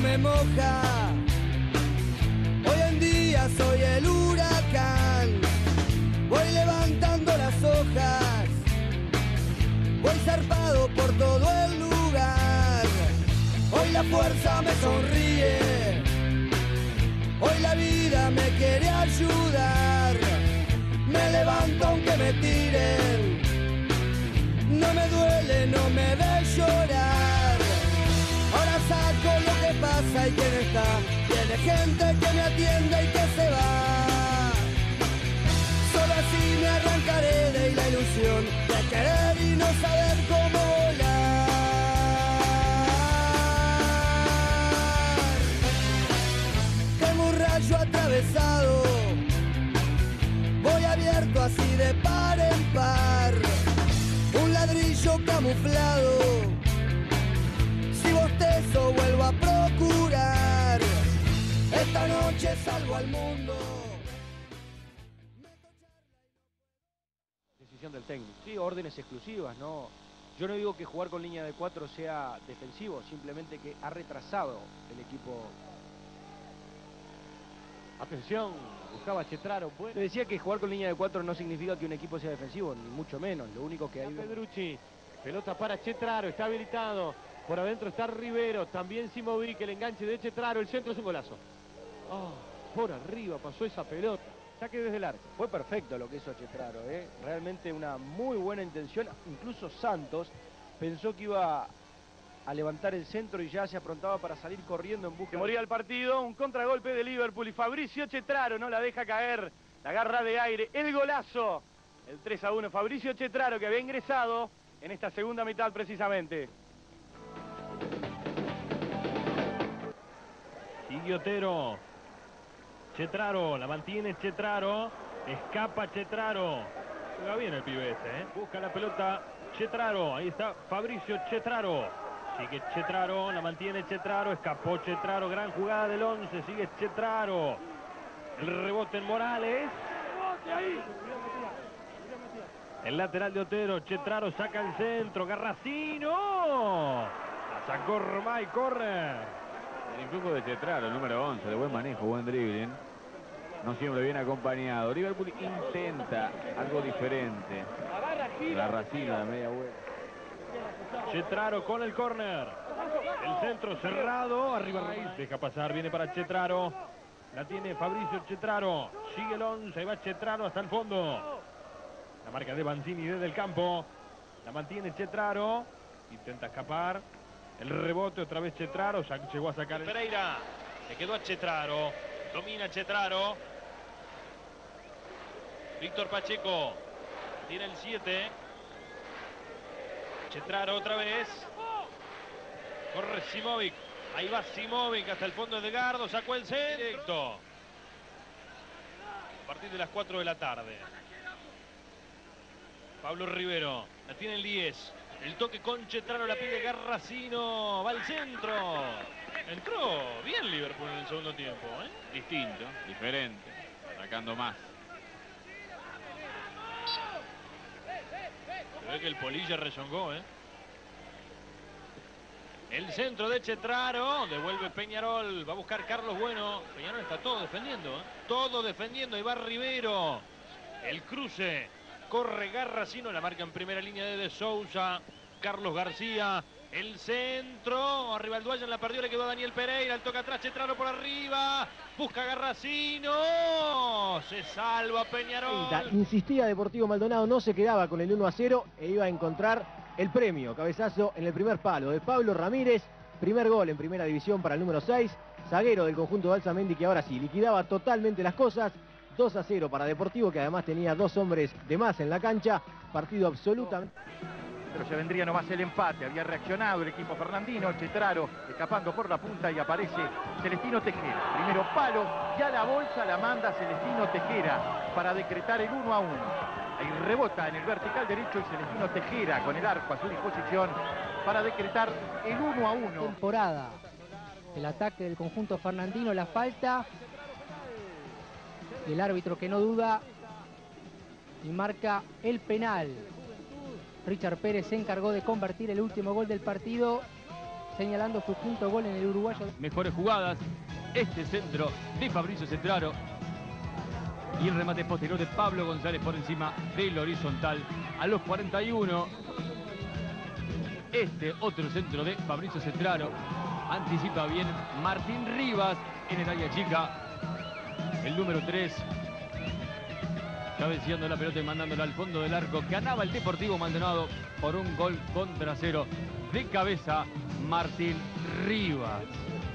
me moja. Hoy en día soy el huracán. Voy levantando las hojas. Voy zarpado por todo el lugar. Hoy la fuerza me sonríe. Hoy la vida me quiere ayudar. Me levanto aunque me tiren. No me duele, no me ve llorar. Ahora saco lo que pasa y quién está. Tiene gente que me atiende y que se va. Solo así me arrancaré de la ilusión de querer y no saber cómo volar. Tengo un rayo atravesado. Voy abierto así de par en par. Un ladrillo camuflado. Si bostezo vuelvo a procurar. Esta noche salgo al mundo. Decisión del técnico. Sí, órdenes exclusivas, ¿no? Yo no digo que jugar con línea de 4 sea defensivo, simplemente que ha retrasado el equipo. Atención, buscaba Chetraro. Le decía que jugar con línea de 4 no significa que un equipo sea defensivo, ni mucho menos. Lo único que hay... Pedrucci, pelota para Chetraro, está habilitado. Por adentro está Rivero, también Simovic, el enganche de Chetraro, el centro es un golazo. Oh, por arriba pasó esa pelota. Saque desde el arco. Fue perfecto lo que hizo Chetraro, ¿eh? Realmente una muy buena intención. Incluso Santos pensó que iba a levantar el centro y ya se aprontaba para salir corriendo en busca. Se moría el partido, un contragolpe de Liverpool y Fabricio Chetraro no la deja caer, la agarra de aire, el golazo, el 3-1, Fabricio Chetraro que había ingresado en esta segunda mitad precisamente. Sigue Otero. Chetraro, la mantiene Chetraro, escapa Chetraro. Juega bien el pibe este, ¿eh? Busca la pelota Chetraro, ahí está Fabricio Chetraro. Sigue Chetraro, la mantiene Chetraro, escapó Chetraro, gran jugada del 11, sigue Chetraro. El rebote en Morales. El lateral de Otero, Chetraro saca el centro, Garracino. La sacó Romay, corre. El influjo de Chetraro, el número 11, de buen manejo, buen dribbling. No siempre bien acompañado. Liverpool intenta algo diferente. Garracino de media vuelta. Chetraro con el córner. El centro cerrado. Arriba Reis. Deja pasar. Viene para Chetraro. La tiene Fabricio Chetraro. Sigue el 11. Ahí va Chetraro hasta el fondo. La marca de Banzini desde el campo. La mantiene Chetraro. Intenta escapar. El rebote otra vez Chetraro. Llegó a sacar el... Pereira. Se quedó a Chetraro. Domina Chetraro. Víctor Pacheco. Tiene el 7. Chetraro otra vez. Corre Simovic. Ahí va Simovic hasta el fondo de Edgardo. Sacó el centro. Directo. A partir de las 4 de la tarde. Pablo Rivero. La tiene el 10. El toque con Chetraro. La pide Garracino. Va al centro. Entró bien Liverpool en el segundo tiempo, ¿eh? Distinto, diferente. Atacando más. Se ve que el Polilla rezongó, ¿eh? El centro de Chetraro. Devuelve Peñarol. Va a buscar Carlos Bueno. Peñarol está todo defendiendo, ¿eh? Todo defendiendo. Ahí va Rivero. El cruce. Corre Garracino. La marca en primera línea de Sousa. Carlos García. El centro. Arriba el Duayan. La perdió. Le quedó a Daniel Pereira. El toque atrás. Chetraro por arriba. Busca Garracino. Se salva Peñarol. Insistía Deportivo Maldonado. No se quedaba con el 1-0 e iba a encontrar el premio. Cabezazo en el primer palo de Pablo Ramírez. Primer gol en primera división para el número 6. Zaguero del conjunto de Alzamendi que ahora sí liquidaba totalmente las cosas. 2-0 para Deportivo que además tenía 2 hombres de más en la cancha. Partido absolutamente... Pero se vendría nomás el empate. Había reaccionado el equipo fernandino. Chetraro escapando por la punta y aparece Celestino Tejera. Primero palo, ya la bolsa la manda Celestino Tejera para decretar el 1-1. Ahí rebota en el vertical derecho y Celestino Tejera con el arco a su disposición para decretar el 1-1. Temporada. El ataque del conjunto fernandino, la falta. Y el árbitro que no duda y marca el penal. Richard Pérez se encargó de convertir el último gol del partido señalando su quinto gol en el uruguayo. Mejores jugadas, este centro de Fabricio Cetraro y el remate posterior de Pablo González por encima del horizontal a los 41. Este otro centro de Fabricio Cetraro, anticipa bien Martín Rivas en el área chica, el número 3, cabeceando la pelota y mandándola al fondo del arco. Ganaba el Deportivo Maldonado por un gol contra 0 de cabeza Martín Rivas.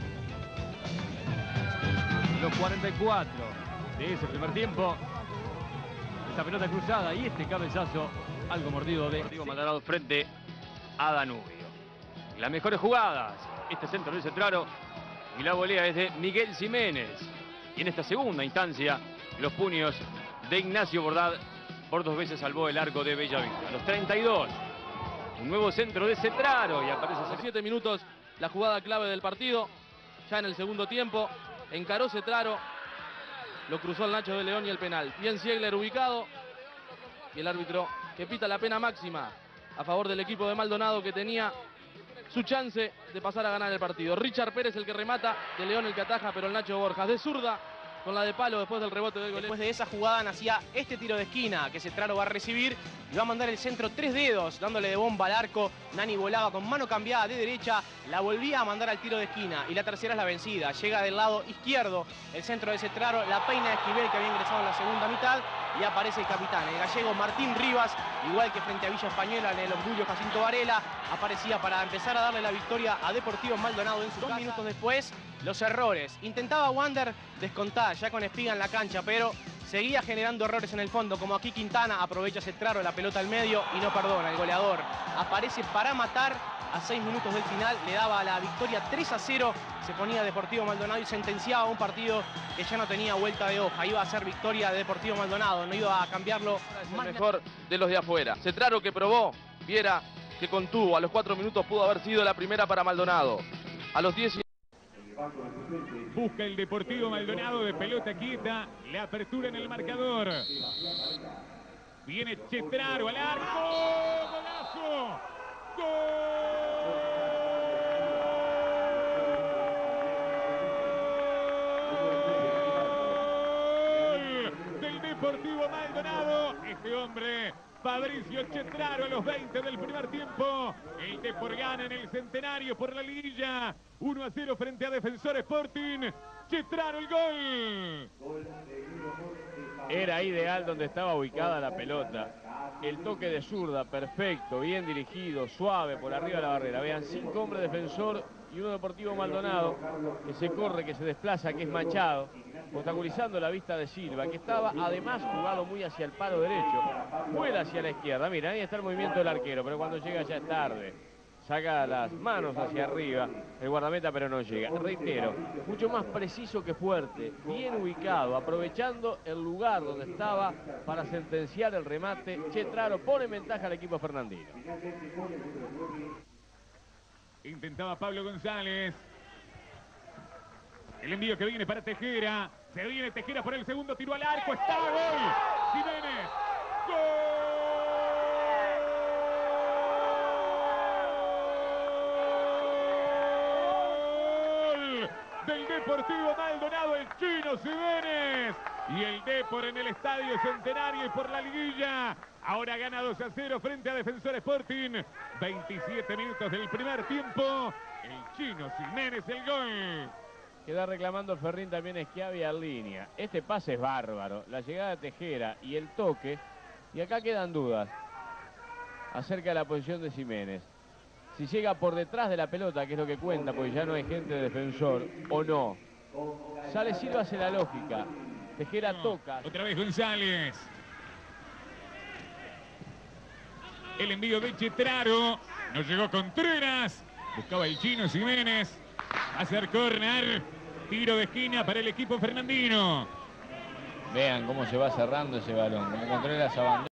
Los 44 de ese primer tiempo, esta pelota cruzada y este cabezazo algo mordido de Deportivo Maldonado frente a Danubio. Las mejores jugadas, este centro de Cetraro y la volea es de Miguel Jiménez. Y en esta segunda instancia, los puños de Ignacio Bordad por 2 veces salvó el arco de Bellavista. A los 32, un nuevo centro de Cetraro y aparece a 7 minutos la jugada clave del partido. Ya en el segundo tiempo encaró Cetraro, lo cruzó el Nacho de León y el penal. Bien Ziegler ubicado y el árbitro que pita la pena máxima a favor del equipo de Maldonado, que tenía su chance de pasar a ganar el partido. Richard Pérez el que remata, de León el que ataja, pero el Nacho Borjas de zurda con la de palo después del rebote del gol. Después de esa jugada nacía este tiro de esquina que Cetraro va a recibir y va a mandar el centro 3 dedos, dándole de bomba al arco. Nani volaba con mano cambiada de derecha, la volvía a mandar al tiro de esquina y la tercera es la vencida. Llega del lado izquierdo el centro de Cetraro, la peina de Esquivel, que había ingresado en la segunda mitad, y aparece el capitán, el gallego Martín Rivas, igual que frente a Villa Española en el orgullo Jacinto Varela, aparecía para empezar a darle la victoria a Deportivo Maldonado en su casa. 2 minutos después, los errores. Intentaba Wander descontar ya con Espiga en la cancha, pero seguía generando errores en el fondo, como aquí Quintana aprovecha Cetraro, la pelota al medio y no perdona. El goleador aparece para matar a 6 minutos del final, le daba la victoria 3-0, se ponía Deportivo Maldonado y sentenciaba un partido que ya no tenía vuelta de hoja. Iba a ser victoria de Deportivo Maldonado, no iba a cambiarlo. Es el mejor de los de afuera. Cetraro que probó, Viera que contuvo, a los 4 minutos pudo haber sido la primera para Maldonado. A los 10... Busca el Deportivo Maldonado de pelota quieta, la apertura en el marcador. Viene Cetraro al arco, golazo, gol del Deportivo Maldonado. Este hombre, Fabricio Cetraro, a los 20 del primer tiempo. El Depor gana en el Centenario por la liguilla. 1-0 frente a Defensor Sporting. Cetraro el gol. Era ideal donde estaba ubicada la pelota. El toque de zurda, perfecto, bien dirigido, suave, por arriba de la barrera. Vean, 5 hombres Defensor y uno Deportivo Maldonado, que se corre, que se desplaza, que es Machado, obstaculizando la vista de Silva, que estaba además jugado muy hacia el palo derecho. Vuela hacia la izquierda. Mira, ahí está el movimiento del arquero, pero cuando llega ya es tarde. Saca las manos hacia arriba el guardameta, pero no llega. Reitero, mucho más preciso que fuerte, bien ubicado, aprovechando el lugar donde estaba para sentenciar el remate. Cetraro pone en ventaja al equipo fernandino. Intentaba Pablo González. El envío que viene para Tejera. Se viene Tejera por el segundo tiro al arco. ¡Está! ¡Gol! Jiménez. ¡Gol! Del Deportivo Maldonado, el chino Jiménez. Y el Depor en el Estadio Centenario y por la liguilla. Ahora gana 2-0 frente a Defensor Sporting. 27 minutos del primer tiempo. El chino Jiménez el gol. Queda reclamando Ferrín también Schiavi a línea. Este pase es bárbaro. La llegada de Tejera y el toque. Y acá quedan dudas acerca de la posición de Jiménez. Si llega por detrás de la pelota, que es lo que cuenta, porque ya no hay gente de Defensor, o no. Sale Silva, hace la lógica. Tejera toca. Otra vez González. El envío de Cetraro. No llegó Contreras. Buscaba el chino Jiménez. Hacer córner. Tiro de esquina para el equipo fernandino. Vean cómo se va cerrando ese balón. Como Contreras abandona.